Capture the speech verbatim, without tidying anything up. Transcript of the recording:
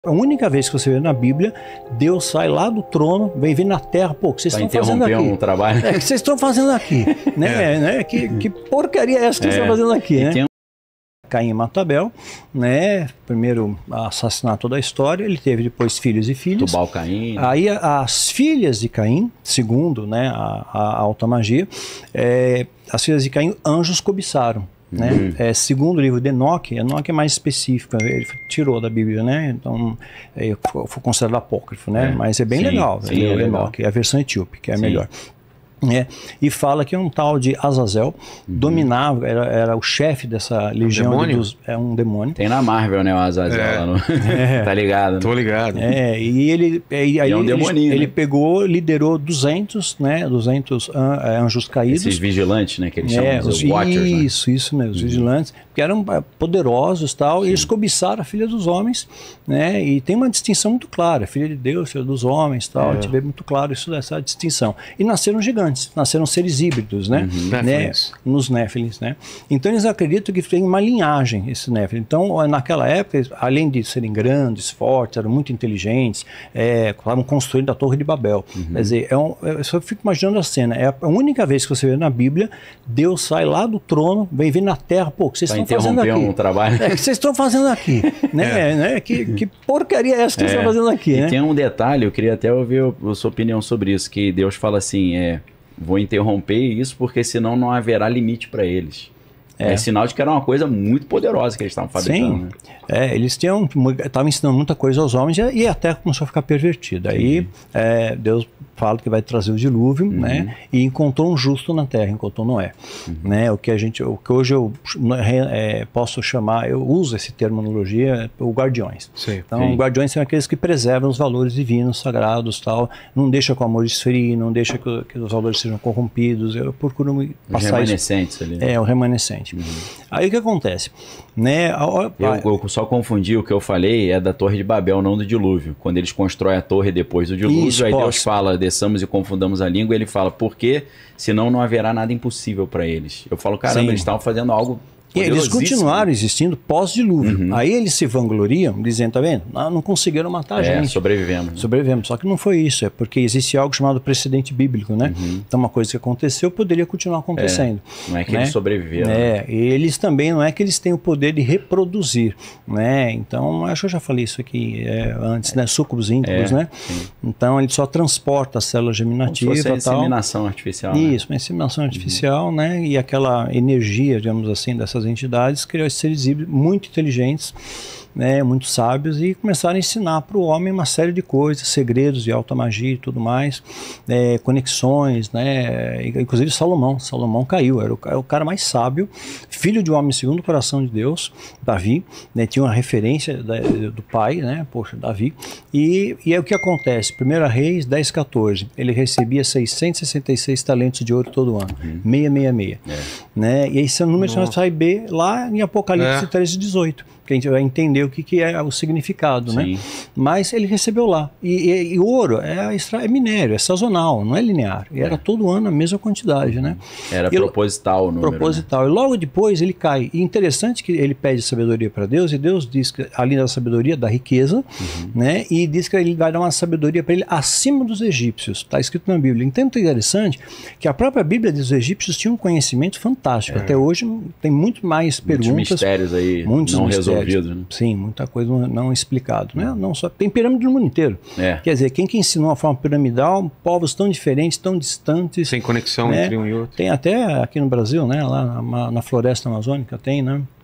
A única vez que você vê na Bíblia, Deus sai lá do trono, vem vir na terra, pô, o que vocês estão fazendo aqui? Um trabalho. É, o que vocês estão fazendo aqui? né? É. Né? Que, que porcaria é essa que é. vocês estão fazendo aqui? Né? Tem... Caim mata Abel, né? Primeiro assassinato da história, ele teve depois filhos e filhas. Tubal Caim. Aí as filhas de Caim, segundo né, a, a alta magia, é, as filhas de Caim, anjos cobiçaram. Né? Uhum. É, segundo o livro de Enoque, Enoque é mais específico, ele tirou da Bíblia, né? Então é, foi considerado apócrifo, né? É. Mas é bem sim, legal, sim, é Enoque, é a versão etíope, que é a sim. melhor. É, e fala que um tal de Azazel uhum. dominava, era, era o chefe dessa legião. Um dos, é um demônio. Tem na Marvel, né, o Azazel é. lá no... é. Tá ligado? Né? Tô ligado. É, e ele, e, aí é um demoninho, ele, né? ele pegou, liderou duzentos, né, duzentos anjos caídos. Esses vigilantes, né, que eles chamam é, de os, Watchers, Isso, né? isso mesmo, os uhum. vigilantes, que eram poderosos e tal, e eles cobiçaram a filha dos homens, né, e tem uma distinção muito clara, filha de Deus, filha dos homens e tal, é. a gente vê muito claro isso, essa distinção. E nasceram gigantes, nasceram seres híbridos, né? Uhum. né? Nos Néfilins, né? Então eles acreditam que tem uma linhagem esse Néfilin. Então naquela época, além de serem grandes, fortes, eram muito inteligentes, é, estavam construindo a Torre de Babel. Uhum. Quer dizer, é um, eu só fico imaginando a cena. É a única vez que você vê na Bíblia, Deus sai lá do trono, vem vir na terra, pô, o que vocês estão fazendo aqui? Um trabalho. É, o que vocês estão fazendo aqui? né? É. né? Que, que porcaria é essa que é. vocês estão fazendo aqui? E né? tem um detalhe, eu queria até ouvir a sua opinião sobre isso, que Deus fala assim, é vou interromper isso porque senão não haverá limite para eles. É. é sinal de que era uma coisa muito poderosa que eles estavam fabricando. Sim. Né? É, eles tinham, estavam ensinando muita coisa aos homens e até começou a ficar pervertido. Aí é, Deus fala que vai trazer o dilúvio, uhum. né? E encontrou um justo na terra, encontrou Noé. Uhum. Né? O que a gente, o que hoje eu é, posso chamar, eu uso esse terminologia, o guardiões. Sim. Então, Sim. guardiões são aqueles que preservam os valores divinos, sagrados, tal. Não deixa que o amor esfrie, não deixa que, que os valores sejam corrompidos. Eu procuro me passar os remanescentes isso. ali. É, o remanescente. Uhum. Aí o que acontece? Né? A, a, eu, eu só confundi o que eu falei, é da Torre de Babel, não do dilúvio. Quando eles constroem a torre depois do dilúvio, isso, aí posso. Deus fala, desçamos e confundamos a língua, e ele fala, por quê? Senão não haverá nada impossível para eles. Eu falo, caramba, Sim. eles estavam fazendo algo... E eles continuaram existindo pós-dilúvio. Uhum. Aí eles se vangloriam, dizendo, tá vendo? Ah, não conseguiram matar a é, gente. sobrevivemos. Sobrevivemos. Só que não foi isso, é porque existe algo chamado precedente bíblico, né? Uhum. Então uma coisa que aconteceu poderia continuar acontecendo. É, não é que né? eles sobreviveram. É, e eles também, não é que eles têm o poder de reproduzir, né? Então, acho que eu já falei isso aqui é, antes, né? Súculos íntegros, é, né? Sim. Então ele só transporta a célula germinativa e tal. Inseminação artificial. Isso, né? uma inseminação artificial, uhum. né? E aquela energia, digamos assim, dessas entidades criou esses seres híbridos muito inteligentes, né, muito sábios, e começaram a ensinar para o homem uma série de coisas, segredos de alta magia e tudo mais, é, conexões, né, inclusive Salomão, Salomão caiu, era o, era o cara mais sábio, filho de um homem segundo o coração de Deus, Davi, né, tinha uma referência da, do pai, né, poxa, Davi, e, e é o que acontece, primeira Reis dez, quatorze, ele recebia seiscentos e sessenta e seis talentos de ouro todo ano, uhum. seiscentos e sessenta e seis, é. né, e esse número você vai ver lá em Apocalipse é. treze, dezoito, que a gente vai entender o que, que é o significado, Sim. né? Mas ele recebeu lá. E, e, e ouro é, extra, é minério, é sazonal, não é linear. E é. era todo ano a mesma quantidade, né? Era e, proposital o número. Proposital. Né? E logo depois ele cai. E interessante que ele pede sabedoria para Deus, e Deus diz que, além da sabedoria, da riqueza, uhum. né? E diz que ele vai dar uma sabedoria para ele acima dos egípcios. Está escrito na Bíblia. Então é interessante que a própria Bíblia diz que os egípcios tinham um conhecimento fantástico. É. Até hoje tem muito mais perguntas. Muitos mistérios aí muitos não mistérios. resolvidos. Né? Sim, muita coisa não, não explicado, né? Não só tem pirâmide no mundo inteiro. É. Quer dizer, quem que ensinou a forma piramidal, povos tão diferentes, tão distantes, sem conexão, né? Entre um e outro. Tem até aqui no Brasil, né? Lá na, na floresta amazônica tem, né?